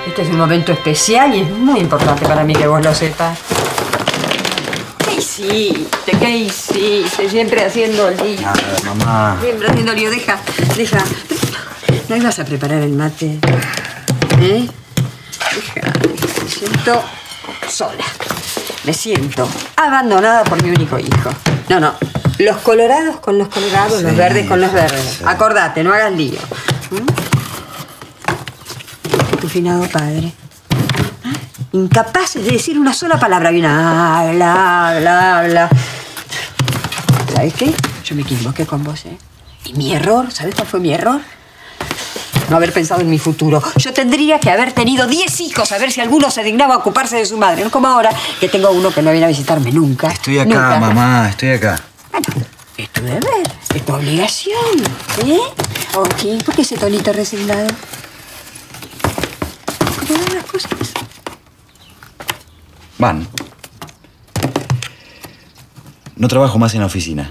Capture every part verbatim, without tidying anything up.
Este es un momento especial y es muy importante para mí que vos lo sepas. ¿Qué hiciste? ¿Qué hiciste? Siempre haciendo lío. Nada, mamá. Siempre haciendo lío. Deja, deja. ¿No ibas a preparar el mate? ¿Eh? Deja, deja. Me siento sola. Me siento abandonada por mi único hijo. No, no. Los colorados con los colorados, sí, los verdes con los verdes. Sí. Acordate, no hagas lío. ¿Mm? Tu finado padre. ¿Ah? Incapaces de decir una sola palabra. Y una habla, habla, habla. ¿Sabes qué? Yo me equivoqué con vos, ¿eh? Y mi error, ¿sabes cuál fue mi error? No haber pensado en mi futuro. Yo tendría que haber tenido diez hijos, a ver si alguno se dignaba a ocuparse de su madre. No como ahora, que tengo uno que no viene a visitarme nunca. Estoy acá, nunca. mamá, estoy acá. Bueno, es tu deber, es tu obligación, ¿eh? Ok, ¿por qué ese tonito resignado? ¿Cómo van las cosas? Van. No trabajo más en la oficina.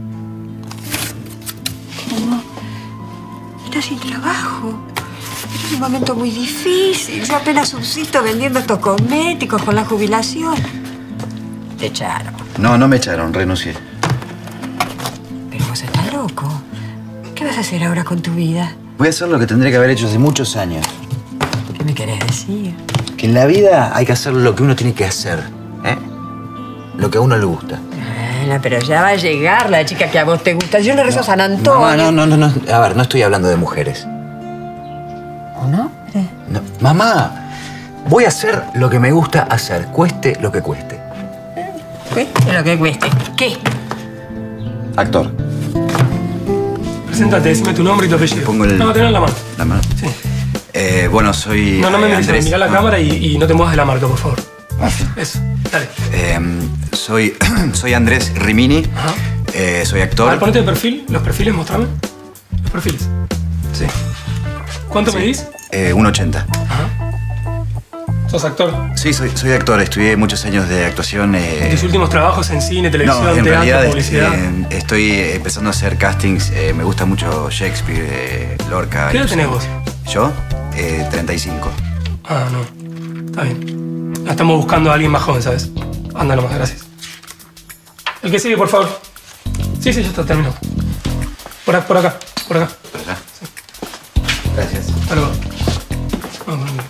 ¿Cómo? Estás sin trabajo. Es un momento muy difícil. Yo apenas subsisto vendiendo estos cosméticos con la jubilación. Te echaron. No, no me echaron, renuncié. Pero vos estás loco. ¿Qué vas a hacer ahora con tu vida? Voy a hacer lo que tendría que haber hecho hace muchos años. ¿Qué me querés decir? Que en la vida hay que hacer lo que uno tiene que hacer, ¿eh? Lo que a uno le gusta. Bueno, pero ya va a llegar la chica que a vos te gusta. Yo le rezo a San Antonio. Mamá, no, no, no, no. A ver, no estoy hablando de mujeres. ¿Un hombre? No. Mamá, voy a hacer lo que me gusta hacer, cueste lo que cueste. Cueste lo que cueste. ¿Qué? Actor. Preséntate, decime tu nombre y tu apellido. Pongo el... No, tenés la mano. ¿La mano? Sí. Eh, bueno, soy No, no me eh, mires, Andrés. mirá la no. cámara y, y no te muevas de la marca, por favor. Ah, sí. Eso, dale. Eh, soy, soy Andrés Rimini. Ajá. Eh, soy A actor. ver, ponete de perfil. Los perfiles, mostrame. Los perfiles. Sí. ¿Cuánto Sí. medís? Eh, uno ochenta. Ajá. ¿Sos actor? Sí, soy, soy actor. Estudié muchos años de actuación. Eh... ¿Tus últimos trabajos en cine, televisión, No, en teatro, realidad publicidad? eh, estoy empezando a hacer castings. Eh, me gusta mucho Shakespeare, eh, Lorca. ¿Qué edad tenés vos? ¿Yo? Eh, treinta y cinco. Ah, no. Está bien. Estamos buscando a alguien más joven, ¿sabes? Anda nomás, gracias. El que sigue, por favor. Sí, sí, ya está, terminó. Por, a- por acá, por acá. ¿Por acá? Sí. Gracias. Hasta luego. Vamos, vamos.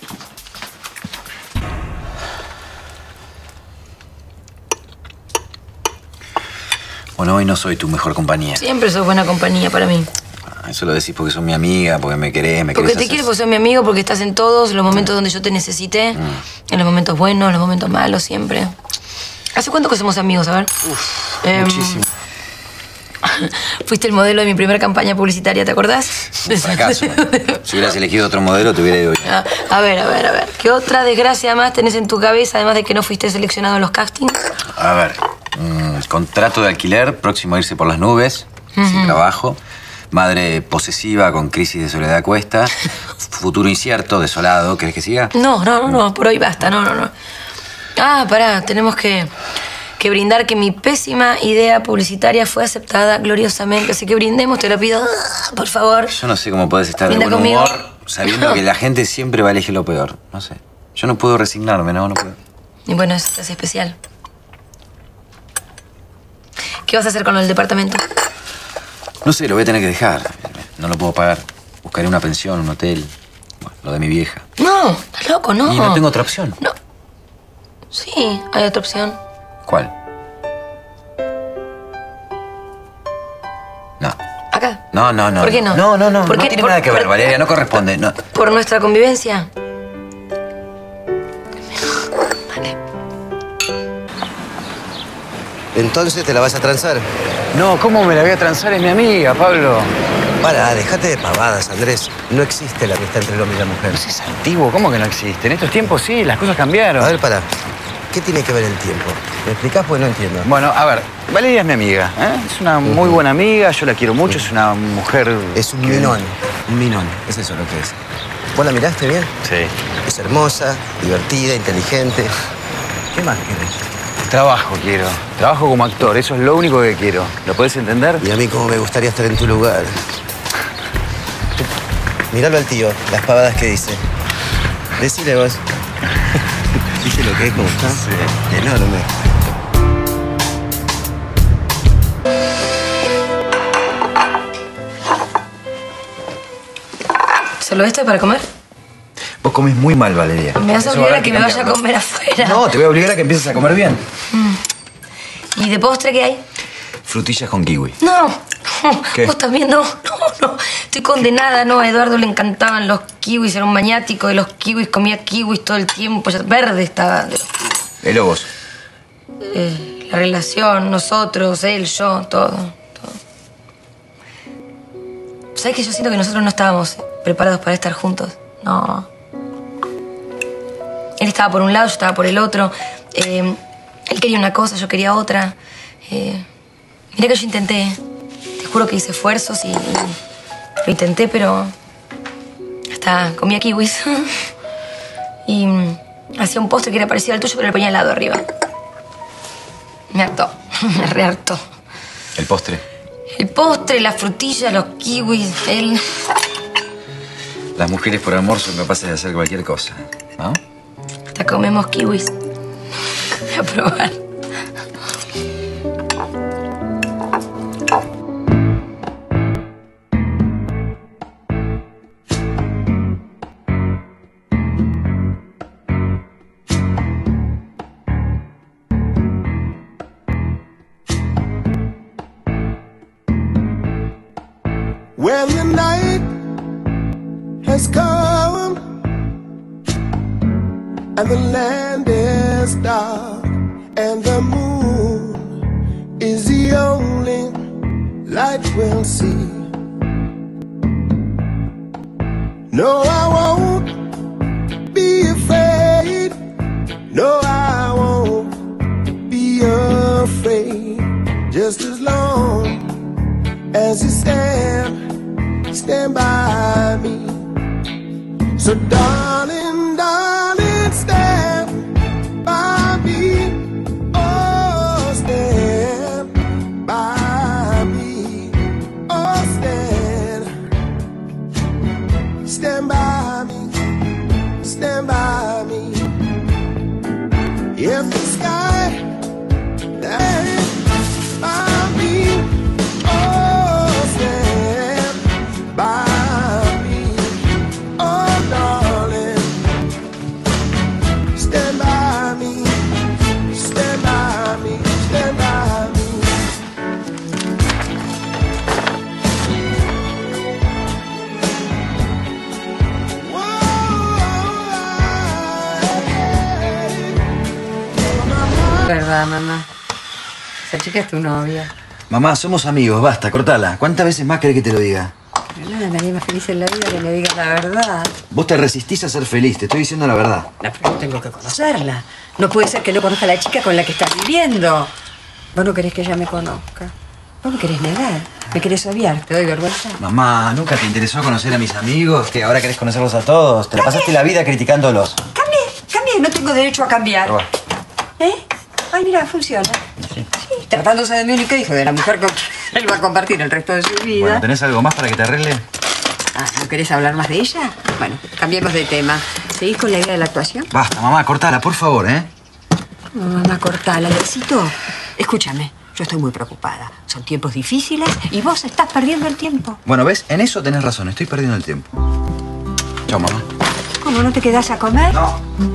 Bueno, hoy no soy tu mejor compañía. Siempre sos buena compañía para mí. Ah, eso lo decís porque sos mi amiga, porque me querés, me Porque querés te hacer- quiero, porque sos mi amigo, porque estás en todos los momentos donde yo te necesité. En los momentos buenos, en los momentos malos, siempre. ¿Hace cuánto que somos amigos? A ver. Uf, Em, muchísimo. Fuiste el modelo de mi primera campaña publicitaria, ¿te acordás? Un fracaso. Si hubieras elegido otro modelo, te hubiera ido bien. Ah, a ver, a ver, a ver. ¿Qué otra desgracia más tenés en tu cabeza, además de que no fuiste seleccionado en los castings? A ver, mm, contrato de alquiler, próximo a irse por las nubes, sin trabajo. Madre posesiva con crisis de soledad a cuesta. Futuro incierto, desolado. ¿Querés que siga? No, no, no, no, por hoy basta, no, no, no. Ah, pará, tenemos que, que brindar que mi pésima idea publicitaria fue aceptada gloriosamente. Así que brindemos, te lo pido, por favor. Yo no sé cómo podés estar de Brinda buen conmigo. humor sabiendo que la gente siempre va a elegir lo peor. No sé. Yo no puedo resignarme, no, no puedo. Y bueno, eso es especial. ¿Qué vas a hacer con el departamento? No sé, lo voy a tener que dejar. No lo puedo pagar. Buscaré una pensión, un hotel. Bueno, lo de mi vieja. No, estás loco, no. Y no tengo otra opción. No. Sí, hay otra opción. ¿Cuál? No. Acá. No, no, no. ¿Por qué no? No, no, no. ¿Por No qué? tiene Por- nada que ver, por- Valeria. No corresponde. No. ¿Por nuestra convivencia? Vale. Entonces te la vas a transar. No, ¿cómo me la voy a transar? Es mi amiga, Pablo. Para, dejate de pavadas, Andrés. No existe la amistad entre el hombre y la mujer. Es antiguo, ¿cómo que no existe? En estos tiempos sí, las cosas cambiaron. A ver, para. ¿Qué tiene que ver el tiempo? ¿Me explicás? Pues no entiendo. Bueno, a ver, Valeria es mi amiga, ¿eh? Es una muy buena amiga, yo la quiero mucho, es una mujer... Es un que- minón. Un minón. Es eso lo que es. ¿Vos la miraste bien? Sí. Es hermosa, divertida, inteligente. ¿Qué más querés? Trabajo quiero, trabajo como actor, eso es lo único que quiero. ¿Lo podés entender? Y a mí cómo me gustaría estar en tu lugar. Míralo al tío, las pavadas que dice. Decile vos. ¿Viste lo que es? ¿Cómo está? Sí. Enorme. ¿Solo esto para comer? Vos comés muy mal, Valeria. Me vas a Eso obligar habrá a que me vaya a comer afuera. No, te voy a obligar a que empieces a comer bien. ¿Y de postre qué hay? Frutillas con kiwi. No. ¿Qué? Vos también no. No, no. Estoy condenada, no. A Eduardo le encantaban los kiwis, era un maniático de los kiwis, comía kiwis todo el tiempo. Ya verde estaba. El Lobos. Eh, la relación, nosotros, él, yo, todo, todo. ¿Sabes que yo siento que nosotros no estábamos preparados para estar juntos? No. Él estaba por un lado, yo estaba por el otro. Eh, él quería una cosa, yo quería otra. Eh, mirá que yo intenté. Te juro que hice esfuerzos y, y lo intenté, pero hasta comía kiwis. Y mm, hacía un postre que era parecido al tuyo, pero le ponía helado arriba. Me hartó, me rehartó. El postre. El postre, las frutillas, los kiwis, él... Las mujeres por amor son capaces de hacer cualquier cosa, ¿no? Hasta comemos kiwis. Voy a probar. When the night has come and the land is dark and the moon is the only light we'll see. No, I won't be afraid. No, I won't be afraid. Just as long as you stand, stand by me. So darling, darling, stand by me. Oh, stand by me. Oh, stand. Stand by me. Stand by me. If the sky stands by me, oh, stand by me. Oh, darling, stand by me. Stand by me. Stand by me. Verdad, mamá. Esa chica es tu novia. Mamá, somos amigos, basta, cortala. ¿Cuántas veces más querés que te lo diga? Pero nada, nadie más feliz en la vida que me diga la verdad. Vos te resistís a ser feliz, te estoy diciendo la verdad. No, pero yo tengo que conocerla. No puede ser que no conozca a la chica con la que estás viviendo. Vos no querés que ella me conozca. Vos me querés negar. Me querés obviar. ¿Te doy vergüenza? Mamá, ¿nunca te interesó conocer a mis amigos? ¿Que ahora querés conocerlos a todos? Te la pasaste la vida criticándolos. Cambié, cambié. No tengo derecho a cambiar. Probá. ¿Eh? Ay, mira, funciona. Sí. Sí, tratándose de mi único hijo, de la mujer con quien él va a compartir el resto de su vida. Bueno, ¿tenés algo más para que te arregle? Ah, ¿no querés hablar más de ella? Bueno, cambiemos de tema. ¿Seguís con la idea de la actuación? Basta, mamá, cortala, por favor, ¿eh? No, mamá, cortala, necesito. Escúchame, yo estoy muy preocupada. Son tiempos difíciles y vos estás perdiendo el tiempo. Bueno, ¿ves? En eso tenés razón, estoy perdiendo el tiempo. Chao, mamá. ¿Cómo, no te quedás a comer? No.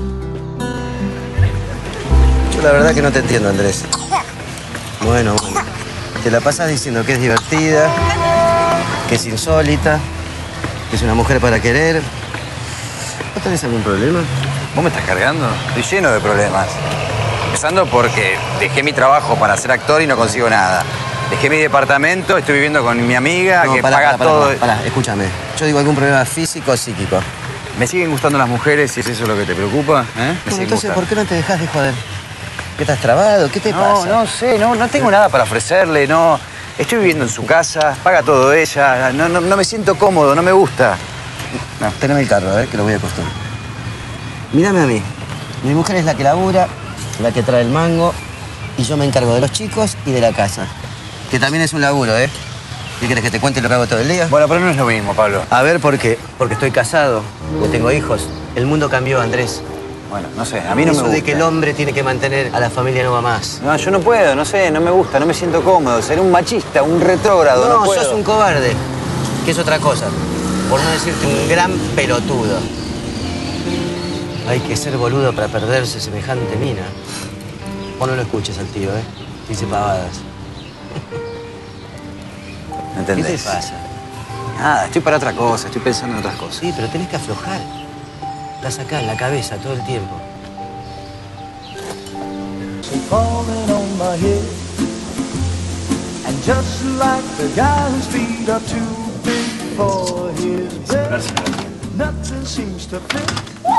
Yo la verdad que no te entiendo, Andrés. Bueno, bueno. Te la pasas diciendo que es divertida, que es insólita, que es una mujer para querer. ¿No tenés algún problema? ¿Vos me estás cargando? Estoy lleno de problemas. Empezando porque dejé mi trabajo para ser actor y no consigo nada. Dejé mi departamento, estoy viviendo con mi amiga No, que pará, paga pará, pará, todo. pará, pará, escúchame. Yo digo algún problema físico o psíquico. ¿Me siguen gustando las mujeres si es eso lo que te preocupa? ¿Eh? Me Bueno, siguen entonces, gustando. ¿por qué no te dejas de joder? ¿Qué estás trabado? ¿Qué te No, pasa? no sé, no, no tengo nada para ofrecerle, no. Estoy viviendo en su casa, paga todo ella, no, no, no me siento cómodo, no me gusta. No, teneme el carro, a ver, que lo voy a acostar. Mírame a mí. Mi mujer es la que labura, la que trae el mango, y yo me encargo de los chicos y de la casa. Que también es un laburo, ¿eh? ¿Qué querés que te cuente lo que hago todo el día? Bueno, pero no es lo mismo, Pablo. A ver, ¿por qué? Porque estoy casado, porque tengo hijos. El mundo cambió, Andrés. Bueno, no sé, a mí no Eso me gusta. de que el hombre tiene que mantener a la familia no va más. No, yo no puedo, no sé, no me gusta, no me siento cómodo. Seré un machista, un retrógrado, no, No, puedo. sos un cobarde, que es otra cosa. Por no decirte un gran pelotudo. Hay que ser boludo para perderse semejante mina. Vos no lo escuches al tío, ¿eh? Dice pavadas. ¿Me entendés? ¿Qué te pasa? Nada, estoy para otra cosa, estoy pensando en otras cosas. Sí, pero tenés que aflojar. Estás acá en la cabeza todo el tiempo. falling on my head. And just like the guy whose feet are too big for his head, nothing seems to fit.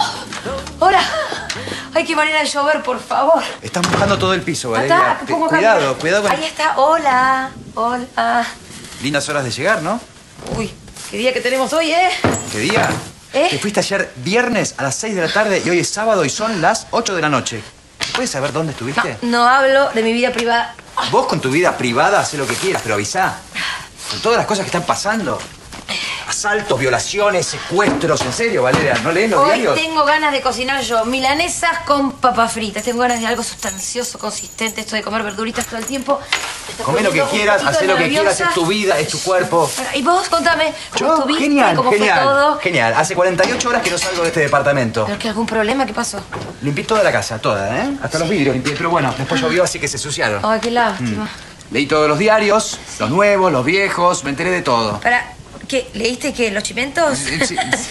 ¡Hola! Hay que manera de llover, por favor. Están buscando todo el piso, Acá, Valeria. te Te- pongo acá. cuidado, cuidado con... Ahí está. Hola. Hola. Lindas horas de llegar, ¿no? Uy, qué día que tenemos hoy, ¿eh? ¿Qué día? ¿Eh? Te fuiste ayer viernes a las seis de la tarde y hoy es sábado y son las ocho de la noche. ¿Puedes saber dónde estuviste? No, no hablo de mi vida privada. Vos con tu vida privada hacé lo que quieras, pero avisá. Con todas las cosas que están pasando. Asaltos, violaciones, secuestros. ¿En serio, Valeria? ¿No lees los Hoy diarios? tengo ganas de cocinar yo milanesas con papas fritas. Tengo ganas de algo sustancioso, consistente. Esto de comer verduritas todo el tiempo. Me está Comé lo que poniendo un quieras, poquito hacé lo que nerviosa. quieras, es tu vida, es tu cuerpo. Bueno, y vos, contame, ¿cómo Yo, estuviste? genial, ¿Cómo genial, fue todo? genial. Hace cuarenta y ocho horas que no salgo de este departamento. ¿Pero que algún problema? ¿Qué pasó? Limpié toda la casa, toda, ¿eh? Hasta los vidrios limpié, pero bueno, después llovió, así que se ensuciaron. Ay, qué lástima. Leí todos los diarios, los nuevos, los viejos, me enteré de todo. Para, ¿qué? ¿Leíste qué? ¿Los chimentos? Sí, sí, sí.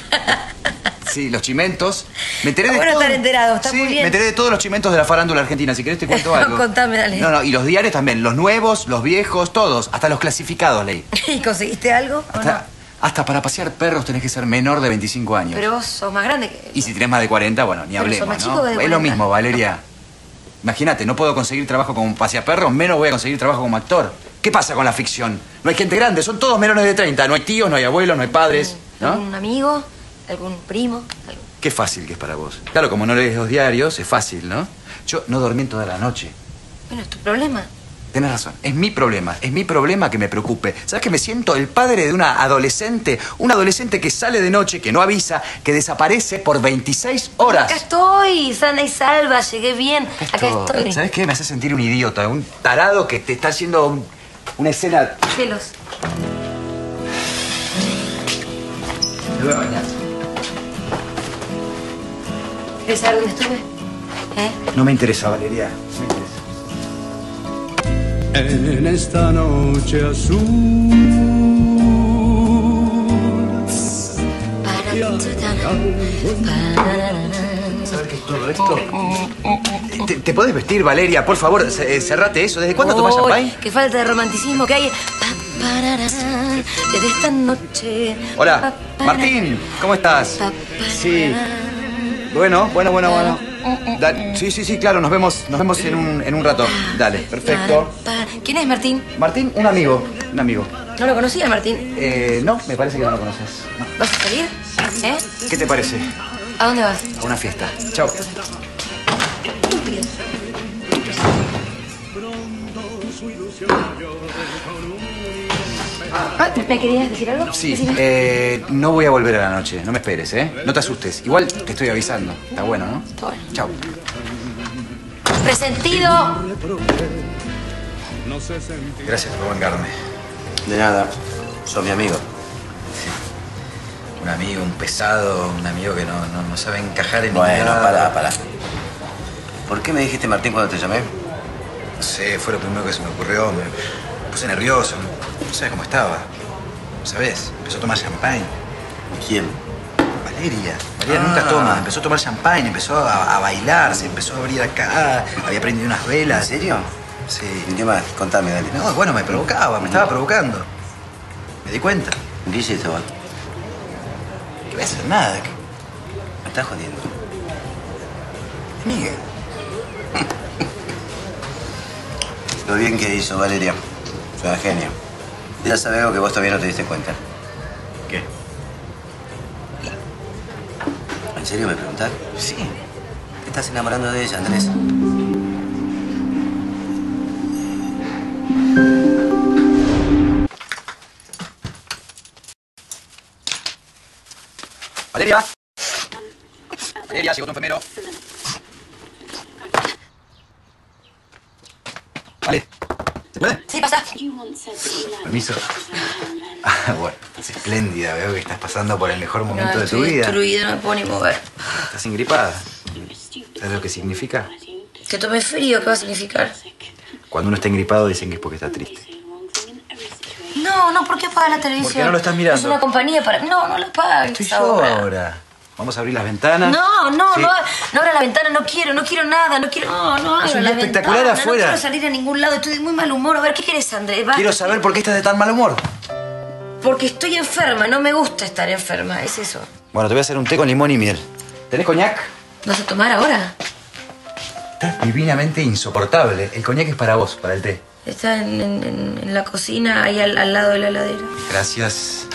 Sí, los chimentos. Me enteré Está de bueno todo. estar enterado, está Sí, muy bien. me enteré de todos los chimentos de la farándula argentina. Si querés te cuento algo. Contame, dale. No, no, y los diarios también. Los nuevos, los viejos, todos. Hasta los clasificados leí. ¿Y conseguiste algo o no? Hasta, hasta para pasear perros tenés que ser menor de veinticinco años. Pero vos sos más grande que... Y si tenés más de cuarenta, bueno, ni Pero hablemos, sos más ¿no? chico que de Es lo cuarenta. mismo, Valeria. Imagínate, no puedo conseguir trabajo como paseaperros, menos voy a conseguir trabajo como actor. ¿Qué pasa con la ficción? No hay gente grande, son todos menores de treinta. No hay tíos, no hay abuelos, no hay padres, ¿no? ¿Algún amigo? ¿Algún primo? ¿Algún- Qué fácil que es para vos. Claro, como no lees los diarios, es fácil, ¿no? Yo no dormí en toda la noche. Bueno, es tu problema. Tenés razón, es mi problema, es mi problema que me preocupe. ¿Sabes que me siento el padre de una adolescente? Un adolescente que sale de noche, que no avisa, que desaparece por veintiséis horas. Acá estoy, sana y salva, llegué bien. Acá Esto, estoy. ¿Sabes qué? Me hace sentir un idiota, un tarado que te está haciendo un- una escena... Celos. Me voy a bañar. ¿Quieres saber dónde estuve? ¿Eh? No me interesa, Valeria. No me interesa. En esta noche azul. ¿Sabes qué es todo esto? ¿Te, te podés vestir, Valeria? Por favor, ce- eh, cerrate eso. ¿Desde cuándo tomás Uy, champagne? qué falta de romanticismo que hay. Pa, parará, desde esta noche. Hola, Pa, parará, Martín, ¿cómo estás? pa, Sí. Bueno, bueno, bueno, bueno. Da- sí, sí, sí, claro, nos vemos, nos vemos en un, en un rato. Dale, perfecto. Pa, pa. ¿Quién es Martín? Martín, un amigo, un amigo. ¿No lo conocía, Martín? Eh, no, me parece que no lo conoces. No. ¿Vas a salir? ¿Eh? ¿Qué te parece? ¿A dónde vas? A una fiesta. Chao. Ah, ¿me querías decir algo? Sí, Decime. eh, no voy a volver a la noche, no me esperes, ¿eh? No te asustes. Igual te estoy avisando. Está bueno, ¿no? Está bueno. Chao. Resentido. Gracias por bancarme. De nada, sos mi amigo. Un amigo, un pesado, un amigo que no, no, no sabe encajar en Bueno, ningún lado. pará, pará. ¿Por qué me dijiste Martín cuando te llamé? No sé, fue lo primero que se me ocurrió. Me, me puse nervioso. No sabes cómo estaba. ¿Sabes? Empezó a tomar champagne. ¿Quién? Valeria. Valeria Ah. nunca toma. Empezó a tomar champagne, empezó a, a bailar, se empezó a abrir acá. Había prendido unas ¿En velas. serio? Sí. ¿Y qué más? Contame, dale. No, bueno, me provocaba, me estaba provocando. Me di cuenta. ¿Qué hiciste vos? Que voy a hacer nada. que- Me estás jodiendo. Miguel. Lo bien que hizo, Valeria. Fue una genio. Ya sabes algo que vos todavía no te diste cuenta. ¿Qué? ¿En serio me preguntás? Sí. Te estás enamorando de ella, Andrés. Valeria. Valeria, llegó tu enfermero. Vale. ¿Se puede? Sí, pasa. Permiso. Ah, bueno, estás espléndida. Veo que estás pasando por el mejor momento No, de tu estoy vida. destruida, no me puedo ni mover. Estás ingripada. ¿Sabes lo que significa? Que tome frío, ¿qué va a significar? Cuando uno está ingripado dicen que es porque está triste. No, no, ¿por qué apagar la televisión? ¿Por qué no lo estás mirando? Es una compañía para... No, no la apagues Estoy yo ahora. ahora. Vamos a abrir las ventanas. No, no, Sí. no, no abra la ventana, no quiero, no quiero nada, no quiero... No, no abra Es un la día espectacular ventana, afuera. no quiero salir a ningún lado, estoy de muy mal humor. A ver, ¿qué quieres, Andrés? Basta. Quiero saber por qué estás de tan mal humor. Porque estoy enferma, no me gusta estar enferma, es eso. Bueno, te voy a hacer un té con limón y miel. ¿Tenés coñac? ¿Vas a tomar ahora? Estás divinamente insoportable. El coñac es para vos, para el té. Está en, en- en la cocina, ahí al, al lado de la heladera. Gracias.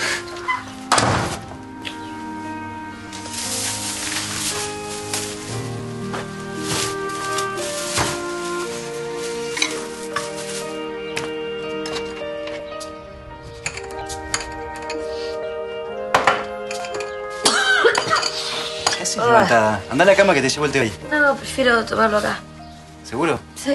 ¿Qué haces levantada? Andá a la cama que te llevo el té ahí. No, prefiero tomarlo acá. ¿Seguro? Sí.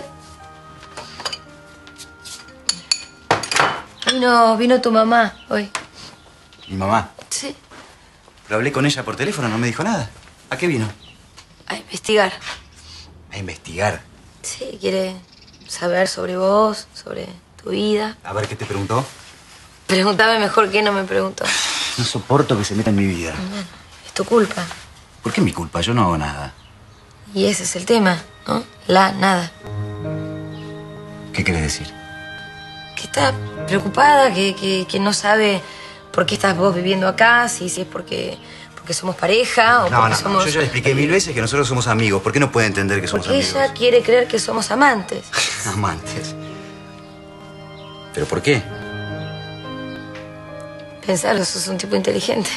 Vino, vino tu mamá hoy. Mi mamá. Sí. Pero hablé con ella por teléfono, no me dijo nada. ¿A qué vino? A investigar. A investigar. Sí, quiere saber sobre vos, sobre tu vida. A ver qué te preguntó. Pregúntame mejor que no me preguntó. No soporto que se meta en mi vida. Es tu culpa. ¿Por qué mi culpa? Yo no hago nada. Y ese es el tema, ¿no? La nada. ¿Qué querés decir? Que está preocupada, que, que, que no sabe por qué estás vos viviendo acá, si, si es porque, porque somos pareja o No, porque no, somos... yo ya le expliqué mil veces que nosotros somos amigos. ¿Por qué no puede entender que somos Porque amigos? ella quiere creer que somos amantes. Amantes. ¿Pero por qué? Pensalo, sos un tipo inteligente.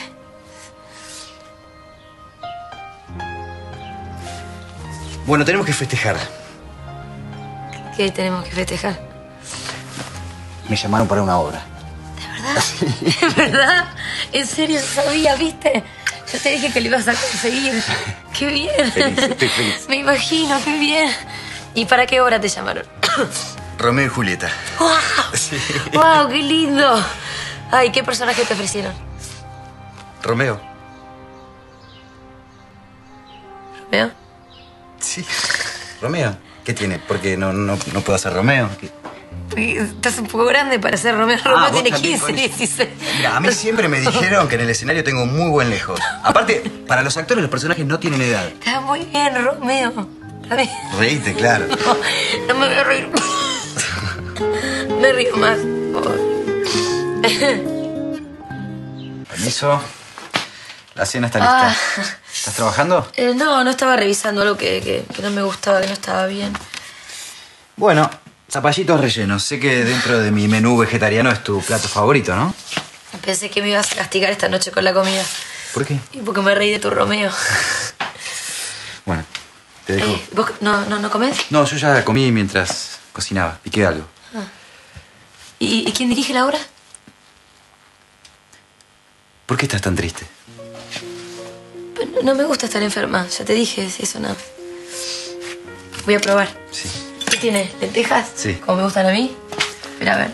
Bueno, tenemos que festejar. ¿Qué tenemos que festejar? Me llamaron para una obra. ¿Es verdad? ¿En serio sabía, viste? Yo te dije que lo ibas a conseguir. ¡Qué bien! Feliz, estoy feliz. Me imagino, qué bien. ¿Y para qué hora te llamaron? Romeo y Julieta. ¡Wow! Sí. ¡Wow, qué lindo! Ay, ¿qué personaje te ofrecieron? ¿Romeo? ¿Romeo? Sí. ¿Romeo? ¿Qué tiene? Porque no, no, no puedo hacer Romeo. ¿Qué? Porque estás un poco grande para ser Romeo. Romeo Ah, vos tiene también quince, con eso. dieciséis. Mira, a mí siempre me dijeron que en el escenario tengo muy buen lejos. Aparte, para los actores los personajes no tienen edad. Está muy bien, Romeo. Está bien. Reíste, claro. No, no me voy a reír. Me río más. Permiso. La cena está lista. Ah. ¿Estás trabajando? Eh, no, no estaba revisando algo que, que, que no me gustaba, que no estaba bien. Bueno, zapallitos rellenos. Sé que dentro de mi menú vegetariano es tu plato favorito, ¿no? Pensé que me ibas a castigar esta noche con la comida. ¿Por qué? Y porque me reí de tu Romeo. Bueno, te dejo. Eh, ¿Vos no, no, no comés? No, yo ya comí mientras cocinaba. Piqué algo. ¿Y, y quién dirige la obra? ¿Por qué estás tan triste? Pues no, no me gusta estar enferma, ya te dije eso, no. Voy a probar. Sí. ¿Qué tiene? ¿Lentejas? Sí. ¿Como me gustan a mí? Espera, a ver.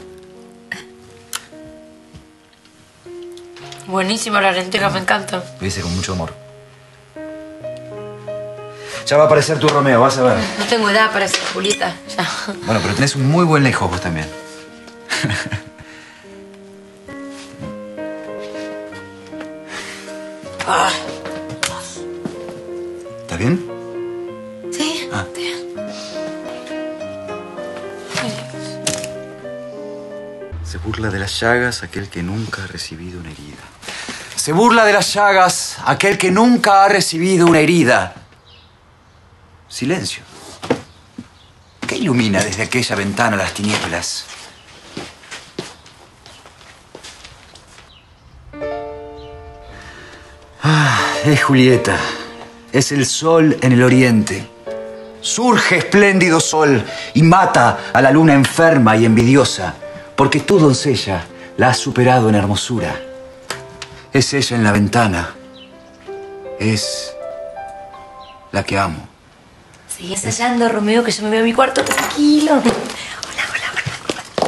Buenísimo, las lentejas me encantan. Lo hice con mucho amor. Ya va a aparecer tu Romeo, vas a ver. No tengo edad para ser Julieta, ya. Bueno, pero tenés un muy buen lejos vos también. Ah, ¿Estás bien? sí, Ah. está bien. Se burla de las llagas aquel que nunca ha recibido una herida. Se burla de las llagas aquel que nunca ha recibido una herida. Silencio. ¿Qué ilumina desde aquella ventana las tinieblas? Ah, es Julieta. Es el sol en el oriente. Surge espléndido sol y mata a la luna enferma y envidiosa, porque tú, doncella, la has superado en hermosura. Es ella en la ventana. Es la que amo. Sigue ensayando, Romeo, que yo me veo en mi cuarto tranquilo. Hola, hola, hola.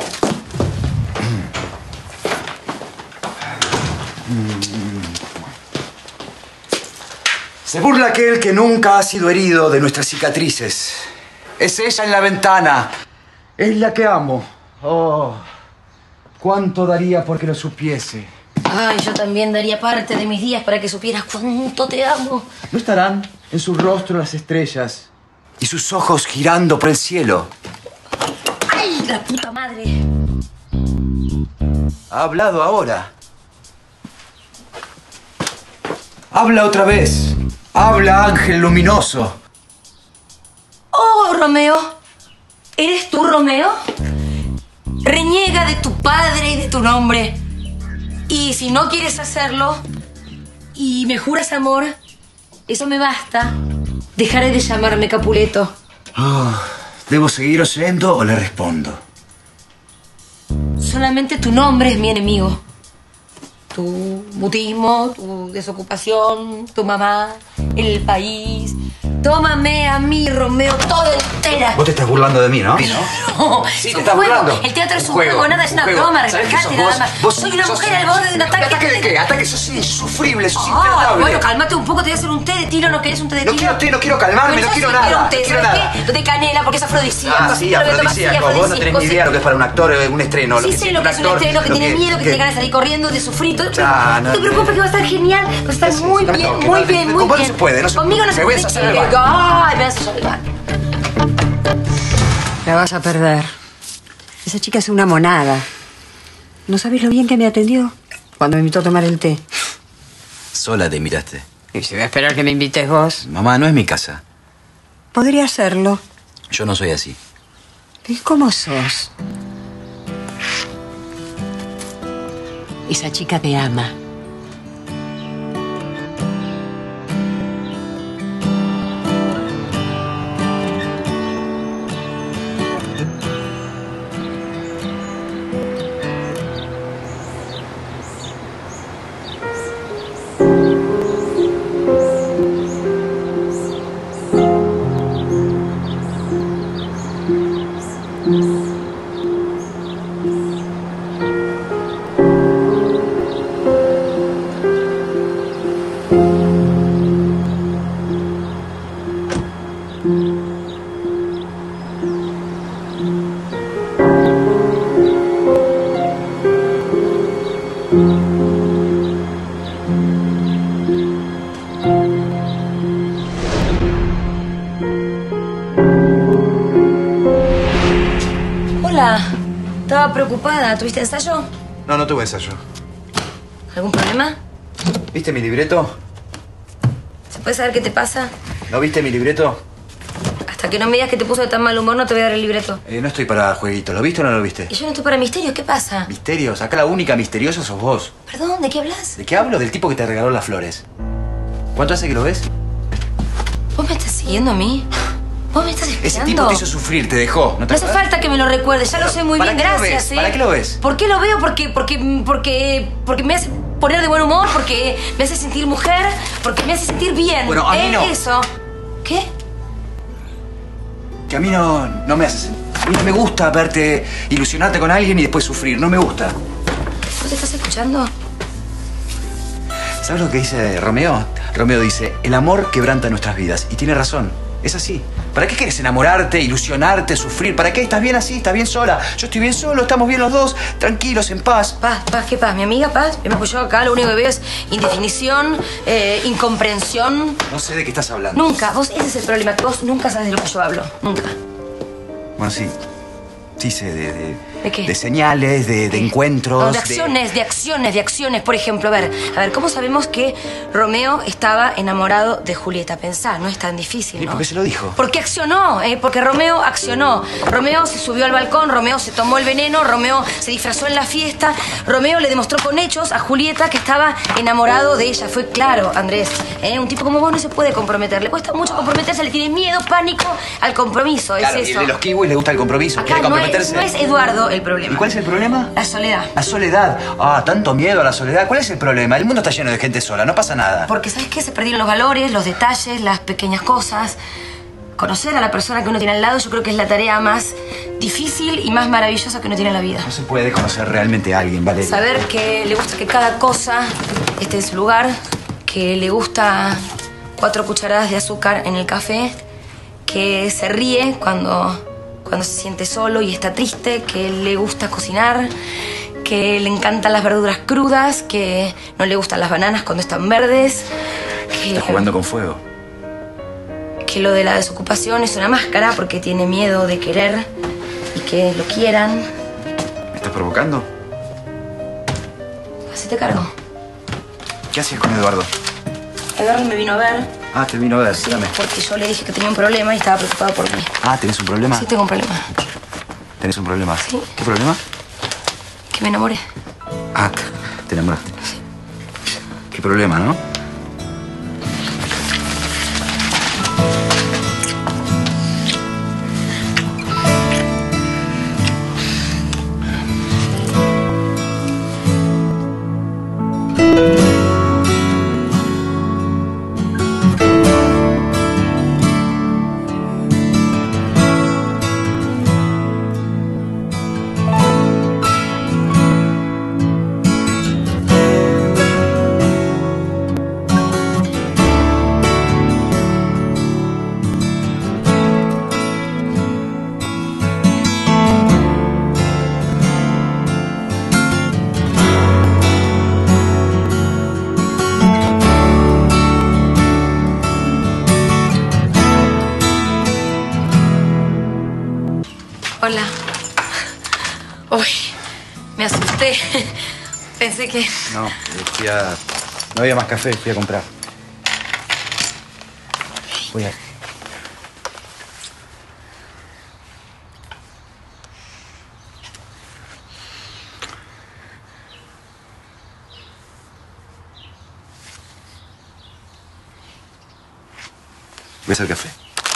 Se burla aquel que nunca ha sido herido de nuestras cicatrices. Es ella en la ventana. Es la que amo. Oh, cuánto daría porque lo supiese. Ay, yo también daría parte de mis días para que supieras cuánto te amo. ¿No estarán en su rostro las estrellas y sus ojos girando por el cielo? ¡Ay, la puta madre! Ha hablado ahora. Habla otra vez. Habla, ángel luminoso. Oh, Romeo. ¿Eres tú, Romeo? Reniega de tu padre y de tu nombre. Y si no quieres hacerlo y me juras amor, eso me basta. Dejaré de llamarme Capuleto. Oh, ¿debo seguir oyendo o le respondo? Solamente tu nombre es mi enemigo. Tu mutismo, tu desocupación, tu mamá, el país. Tómame a mí, Romeo, toda entera. Vos te estás burlando de mí, ¿no? No, Sí, es te un estás juego. burlando. El teatro es un, Un juego, juego, nada es un una juego. broma, ¿Sabés qué relajate sos vos? nada más. Vos Soy una sos- mujer al borde de un ataque. ¿Ataque de qué? Ataque sos insufrible, sos Ah, intratable. bueno, cálmate un poco, te voy a hacer un té de tilo, ¿no querés un té de No tilo? quiero té, no quiero calmarme, Bueno, no yo quiero sí nada, quiero un té, no quiero ¿sabes nada. qué? De canela, porque es afrodisíaco. Ah, sí, Lo voy a tomar, sí, afrodisíaco. Vos no tenés ni afrodisíaco, idea lo que es para un actor eh, un estreno. Sí, que sé lo que es un actor, estreno, que lo tiene miedo, que tiene ganas de salir corriendo, de sufrir. Todo. Ah, no, no te preocupes, que va a estar genial. Va a estar Sí, muy no me bien, toques, muy no, bien, con muy vos no bien. se puede, no se- Conmigo no se me voy a puede. deshacer del baño. Ay, me vas a hacer el baño. La vas a perder. Esa chica es una monada. ¿No sabes lo bien que me atendió cuando me invitó a tomar el té? Sola te invitaste. Y si voy a esperar que me invites vos. Mamá, no es mi casa. Podría hacerlo. Yo no soy así. ¿Y cómo sos? Esa chica te ama. Hola. Estaba preocupada. ¿Tuviste ensayo? No, no tuve ensayo. ¿Algún problema? ¿Viste mi libreto? ¿Se puede saber qué te pasa? ¿No viste mi libreto? Hasta que no me digas que te puso de tan mal humor, no te voy a dar el libreto. Eh, no estoy para jueguitos. ¿Lo viste o no lo viste? Y yo no estoy para misterios, ¿qué pasa? Misterios. Acá la única misteriosa sos vos. Perdón, ¿de qué hablas? ¿De qué hablo? Del tipo que te regaló las flores. ¿Cuánto hace que lo ves? ¿Vos me estás siguiendo a mí? ¿Vos me estás esperando? Ese tipo te hizo sufrir, te dejó. ¿No te No hace acuerdas? falta que me lo recuerdes, ya lo sé muy ¿para bien, qué lo gracias. ves? ¿eh? ¿Para qué lo ves? ¿Por qué lo veo? Porque, porque, porque, porque me hace poner de buen humor, porque me hace sentir mujer, porque me hace sentir bien. Bueno, a mí ¿eh? no. Eso. ¿Qué? Que a mí no, no me hace sentir. A mí no me gusta verte ilusionarte con alguien y después sufrir. No me gusta. ¿Vos te estás escuchando? ¿Sabes lo que dice Romeo? Romeo dice, el amor quebranta nuestras vidas. Y tiene razón. Es así. ¿Para qué quieres enamorarte, ilusionarte, sufrir? ¿Para qué? ¿Estás bien así? ¿Estás bien sola? Yo estoy bien solo, estamos bien los dos, tranquilos, en paz. Paz, paz, ¿qué paz? Mi amiga Paz, me apoyó acá, lo único que veo es indefinición, eh, incomprensión. No sé de qué estás hablando. Nunca, vos, ese es el problema, que vos nunca sabes de lo que yo hablo, nunca. Bueno, sí. Sí sé de... ¿De, ¿De qué? de señales, de, de encuentros. No, de acciones, de acciones, de acciones. Por ejemplo, a ver, a ver, ¿cómo sabemos que Romeo estaba enamorado de Julieta? Pensá, no es tan difícil, ¿Y ¿no? por qué se lo dijo? Porque accionó, eh, porque Romeo accionó. Romeo se subió al balcón, Romeo se tomó el veneno, Romeo se disfrazó en la fiesta, Romeo le demostró con hechos a Julieta que estaba enamorado de ella. Fue claro, Andrés. ¿eh? Un tipo como vos no se puede comprometer. Le cuesta mucho comprometerse, le tiene miedo, pánico al compromiso. Claro, es y eso. el de los kiwis le gusta el compromiso. Acá quiere no es, comprometerse. no es Eduardo, entiendo el problema. ¿Y cuál es el problema? La soledad. La soledad. Ah, tanto miedo a la soledad. ¿Cuál es el problema? El mundo está lleno de gente sola, no pasa nada. Porque, ¿sabes qué? Se perdieron los valores, los detalles, las pequeñas cosas. Conocer a la persona que uno tiene al lado yo creo que es la tarea más difícil y más maravillosa que uno tiene en la vida. No se puede conocer realmente a alguien, Valeria. Saber que le gusta que cada cosa esté en su lugar, que le gusta cuatro cucharadas de azúcar en el café, que se ríe cuando, cuando se siente solo y está triste, que le gusta cocinar, que le encantan las verduras crudas, que no le gustan las bananas cuando están verdes. Que... Estás jugando con fuego. Que lo de la desocupación es una máscara porque tiene miedo de querer y que lo quieran. ¿Me estás provocando? Así te cargo. ¿Qué hacías con Eduardo? Eduardo me vino a ver. Ah, te vino a ver, Sí, dame. porque yo le dije que tenía un problema y estaba preocupado por mí. Ah, ¿tenés un problema? Sí, tengo un problema. ¿Tenés un problema? Sí. ¿Qué problema? Que me enamoré. Ah, te enamoraste. ¿Qué problema, no? Hola. Uy, me asusté. Pensé que... No, fui a... No había más café, fui a comprar. Voy a... Voy a hacer café.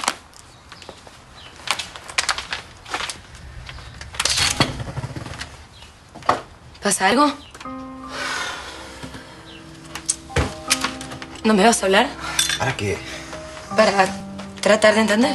¿Pasa algo? ¿No me vas a hablar? ¿Para qué? Para tratar de entender.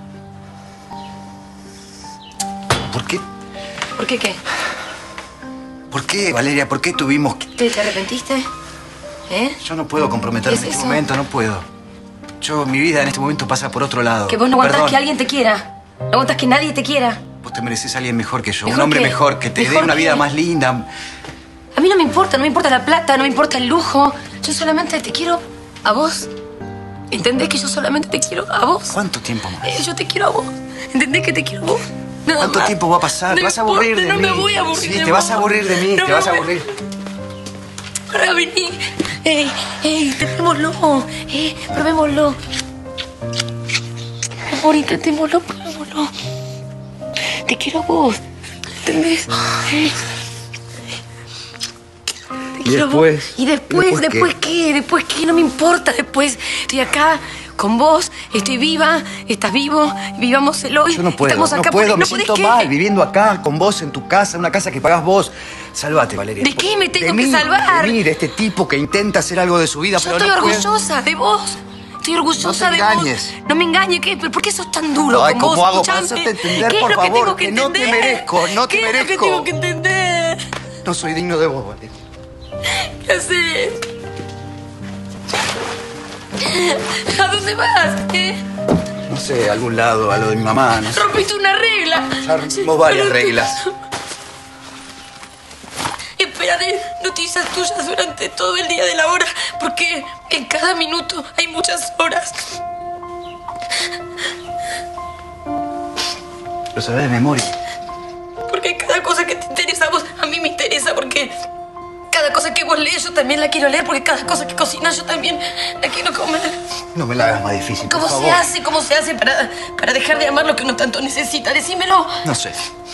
¿Por qué? ¿Por qué qué? ¿Por qué, Valeria? ¿Por qué tuvimos que...? ¿Te, te arrepentiste? ¿Eh? Yo no puedo comprometerme ¿Qué es en este eso? momento, no puedo. Yo, mi vida en este momento pasa por otro lado. Que vos no aguantás Perdón. que alguien te quiera. No aguantás que nadie te quiera. Vos te mereces a alguien mejor que yo. ¿Mejor Un hombre qué? mejor, que te dé ¿Mejor una qué? vida más linda. A mí no me importa, no me importa la plata, no me importa el lujo. Yo solamente te quiero a vos. ¿Entendés que yo solamente te quiero a vos? ¿Cuánto tiempo más? Eh, yo te quiero a vos. ¿Entendés que te quiero a vos? Nada ¿Cuánto más. tiempo va a pasar? No te vas a importa, aburrir de no mí. me voy a aburrir Sí, de te vas a vos. aburrir de mí, No te me vas a voy- aburrir. Para venir. Ey, ey, intentémoslo. Eh, probémoslo. Amor, intentémoslo, probémoslo. Te quiero a vos. ¿Entendés? Eh. Te ¿Y quiero a vos. después? ¿Y después? ¿Y después qué? ¿Después qué? ¿Después qué? No me importa. Después estoy acá con vos, estoy viva, estás vivo, vivamos el hoy. Yo no puedo, Estamos no acá puedo, porque me no podés siento qué. mal viviendo acá con vos en tu casa, una casa que pagás vos. Sálvate, Valeria. ¿De qué me tengo De que mí, salvar? De mí, de este tipo que intenta hacer algo de su vida, Yo pero estoy no puede. orgullosa de vos. Estoy orgullosa No te de engañes. vos. No me engañes. ¿Qué? ¿Pero por qué sos tan duro Ay, con ¿cómo vos? hago para Escuchame. hacerte entender, ¿Qué por es lo que favor? tengo que Que no te entender? merezco, no te ¿Qué merezco. es lo que tengo que entender? No soy digno de vos, Valeria. ¿Qué haces? ¿A dónde vas? ¿Eh? No sé, a algún lado, a lo de mi mamá, no sé. Rompiste una regla. Ya rompimos varias reglas. Esperaré noticias tuyas durante todo el día de la hora, porque en cada minuto hay muchas horas. Lo sabés de memoria. Porque cada cosa que te interesa a vos, a mí me interesa, porque cada cosa que vos lees yo también la quiero leer, porque cada cosa que cocinas yo también la quiero comer. No me la hagas más difícil, por ¿Cómo favor. se hace? ¿Cómo se hace para, para dejar de amar lo que uno tanto necesita? Decímelo. No sé.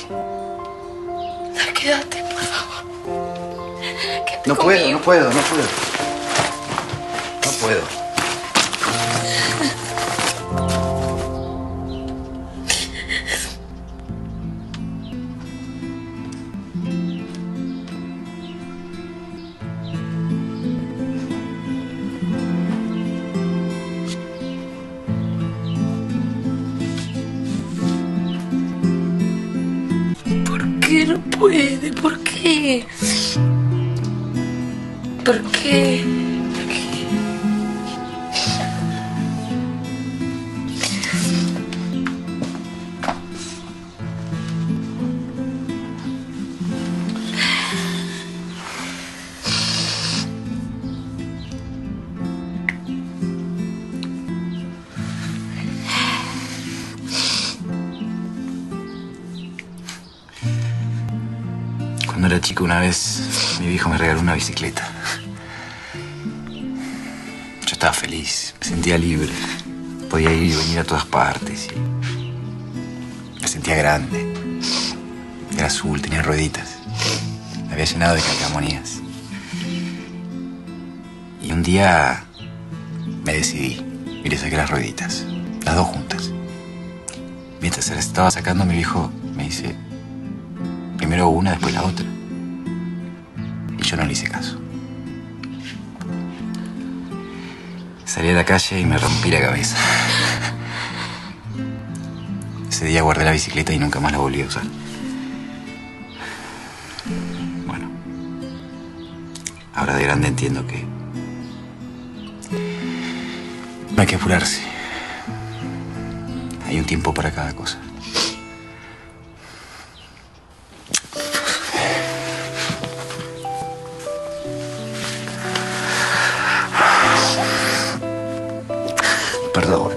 Quédate, por favor. Quédate No conmigo. puedo, no puedo, no puedo. No puedo. qué no puede? ¿Por qué? ¿Por qué? ¿Por qué? Cuando era chico, una vez, mi viejo me regaló una bicicleta. Yo estaba feliz, me sentía libre. Podía ir y venir a todas partes. Y me sentía grande. Era azul, tenía rueditas. Me había llenado de calcamonías. Y un día me decidí y le saqué las rueditas, las dos juntas. Mientras se las estaba sacando, mi viejo me dice, primero una, después la otra. Y yo no le hice caso. Salí a la calle y me rompí la cabeza. Ese día guardé la bicicleta y nunca más la volví a usar. Bueno, ahora de grande entiendo que no hay que apurarse. Hay un tiempo para cada cosa. Perdón.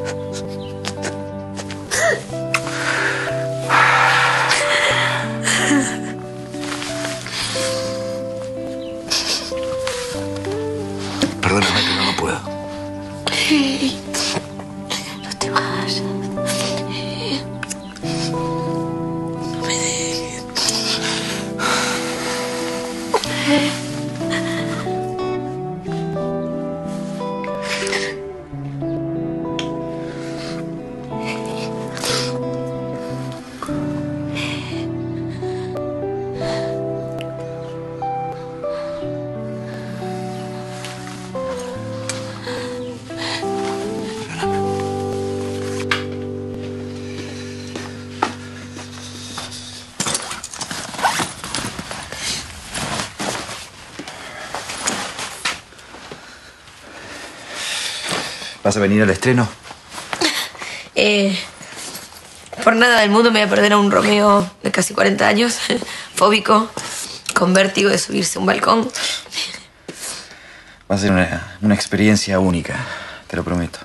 Perdóname que no lo puedo. Hey, no te vayas. Hey, no me dejes. Hey. ¿Vas a venir al estreno? Eh, por nada del mundo me voy a perder a un Romeo de casi cuarenta años, fóbico, con vértigo de subirse a un balcón. Va a ser una, una experiencia única, te lo prometo.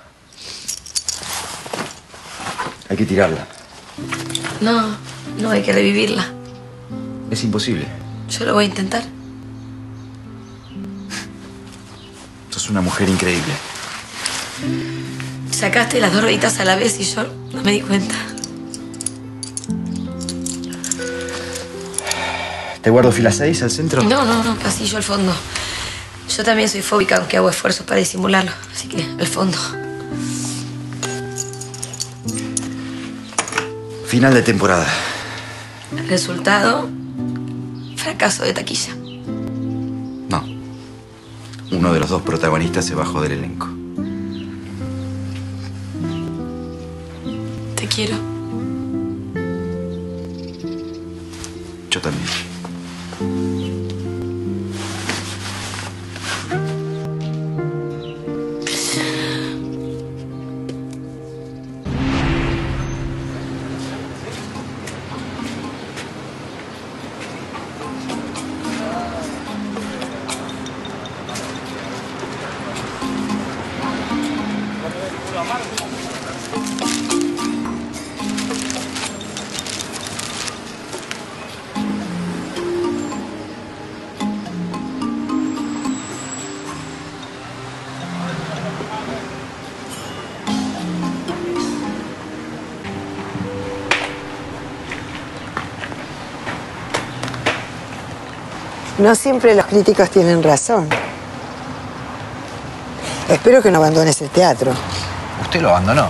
Hay que tirarla. No, no hay que revivirla. Es imposible. Yo lo voy a intentar. Sos una mujer increíble. Sacaste las dos rueditas a la vez y yo no me di cuenta. ¿Te guardo fila seis al centro? No, no, no, pasillo al fondo. Yo también soy fóbica, aunque hago esfuerzos para disimularlo. Así que al fondo. Final de temporada. Resultado, fracaso de taquilla. No. Uno de los dos protagonistas se bajó del elenco. Te quiero. Yo también. No siempre los críticos tienen razón. Espero que no abandones el teatro. Usted lo abandonó.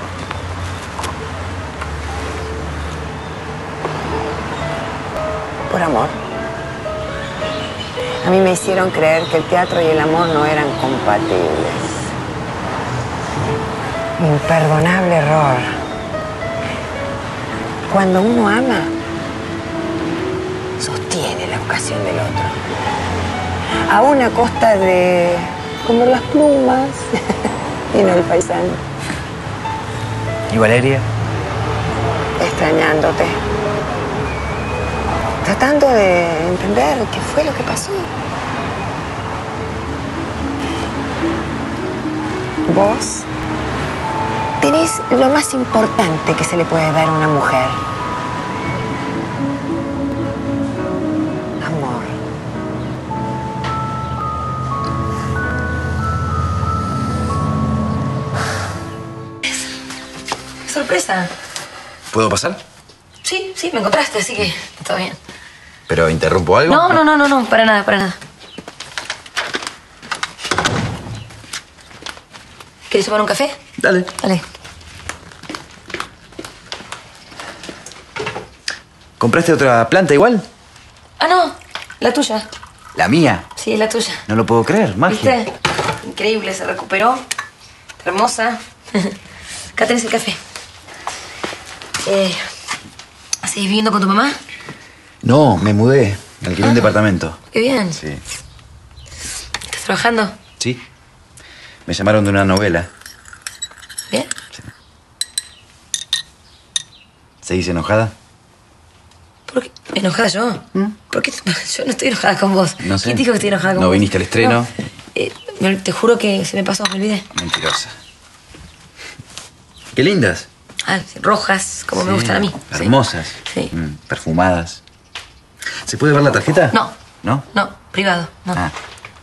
Por amor. A mí me hicieron creer que el teatro y el amor no eran compatibles. Imperdonable error. Cuando uno ama, educación del otro. Aún a costa de comer las plumas y no el paisano. ¿Y Valeria? Extrañándote. Tratando de entender qué fue lo que pasó. Vos tenés lo más importante que se le puede dar a una mujer. Amor. Sorpresa. ¿Puedo pasar? Sí, sí, me encontraste, así que está bien. ¿Pero interrumpo algo? No, no, no, no, no, para nada, para nada. ¿Quieres tomar un café? Dale. Dale. ¿Compraste otra planta igual? Ah, no, la tuya. ¿La mía? Sí, es la tuya. No lo puedo creer, magia. ¿Viste? Increíble, se recuperó. Hermosa. Acá tenés el café. Eh, ¿Seguís viviendo con tu mamá? No, me mudé. Alquilé un Ah. departamento. Qué bien. Sí. ¿Estás trabajando? Sí. Me llamaron de una novela. ¿Bien? ¿Seguís enojada? ¿Por qué? ¿Enojada yo? ¿Por qué? Yo no estoy enojada con vos. No sé. ¿Quién te dijo que estoy enojada con ¿No vos? viniste al estreno? No. Eh, me- te juro que se me pasó, me olvidé. Mentirosa. Qué lindas. Ah, rojas, como me Sí, gustan a mí. Sí. Hermosas. Sí. Mm, perfumadas. ¿Se puede ver la tarjeta? No. ¿No? No, privado, no. Ah.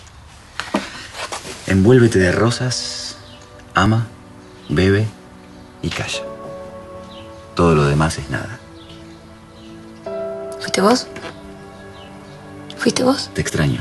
Envuélvete de rosas, ama, bebe y calla. Todo lo demás es nada. ¿Fuiste vos? ¿Fuiste vos? Te extraño.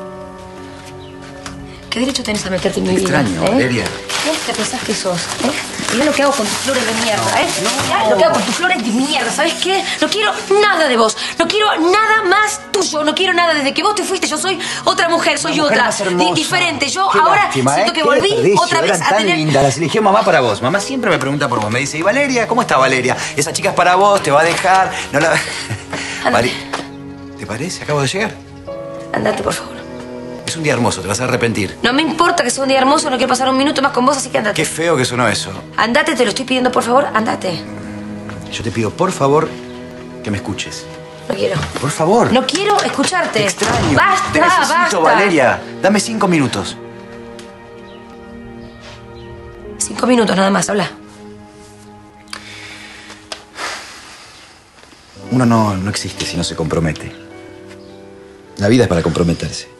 ¿Qué derecho tenés a meterte en mi Te vida? extraño, ¿eh? Valeria. ¿Qué te pensás que sos? ¿Eh? Mirá lo que hago con tus flores de mierda, ¿eh? Mirá lo que hago con tus flores de mierda, ¿sabes qué? No quiero nada de vos. No quiero nada más tuyo. No quiero nada. Desde que vos te fuiste, yo soy otra mujer. Soy La mujer otra. más hermosa. Di- diferente. Yo Qué ahora lástima, siento ¿eh? que Qué volví desperdicio, otra vez eran a tan tener... lindas. Las eligió mamá para vos. Mamá siempre me pregunta por vos. Me dice, ¿y Valeria? ¿Cómo está Valeria? Esa chica es para vos, te va a dejar. No la... Vari- ¿Te parece? Acabo de llegar. Andate, por favor. Es un día hermoso, te vas a arrepentir. No me importa que sea un día hermoso. No quiero pasar un minuto más con vos, así que andate. Qué feo que sonó eso. Andate, te lo estoy pidiendo, por favor. Andate. Yo te pido, por favor, que me escuches. No quiero. Por favor. No quiero escucharte. Te extraño. Basta, Te necesito, basta. Valeria. Dame cinco minutos. Cinco minutos nada más, habla. Uno no, no existe si no se compromete. La vida es para comprometerse.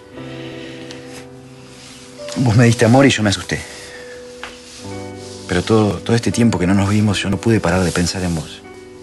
Vos me diste amor y yo me asusté. Pero todo, todo este tiempo que no nos vimos, yo no pude parar de pensar en vos.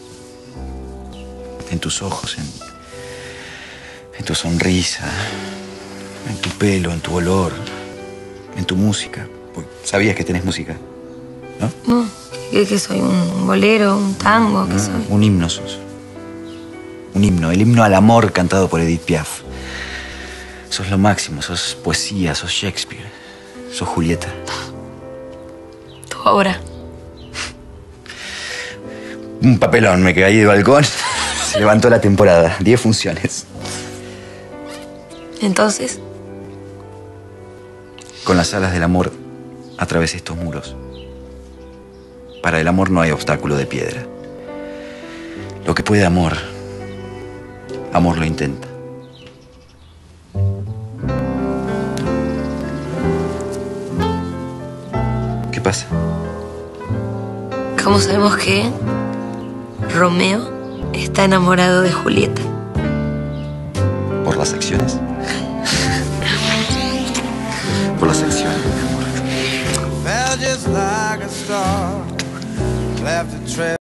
En tus ojos, en, en tu sonrisa, en tu pelo, en tu olor, en tu música. Porque sabías que tenés música, ¿no? No, ¿qué, qué soy? ¿Un bolero? ¿Un tango? ¿Qué soy? Un himno sos. Un himno, el himno al amor cantado por Edith Piaf. Sos lo máximo, sos poesía, sos Shakespeare, sos Julieta. Tú ahora. Un papelón, me caí de balcón. Se levantó la temporada, diez funciones. Entonces, Con las alas del amor atravesé estos muros. Para el amor no hay obstáculo de piedra. Lo que puede amor, amor lo intenta. ¿Qué pasa? ¿cómo sabemos que Romeo está enamorado de Julieta? ¿Por las acciones? Por las acciones, mi amor. Fell just like a star, left a trail.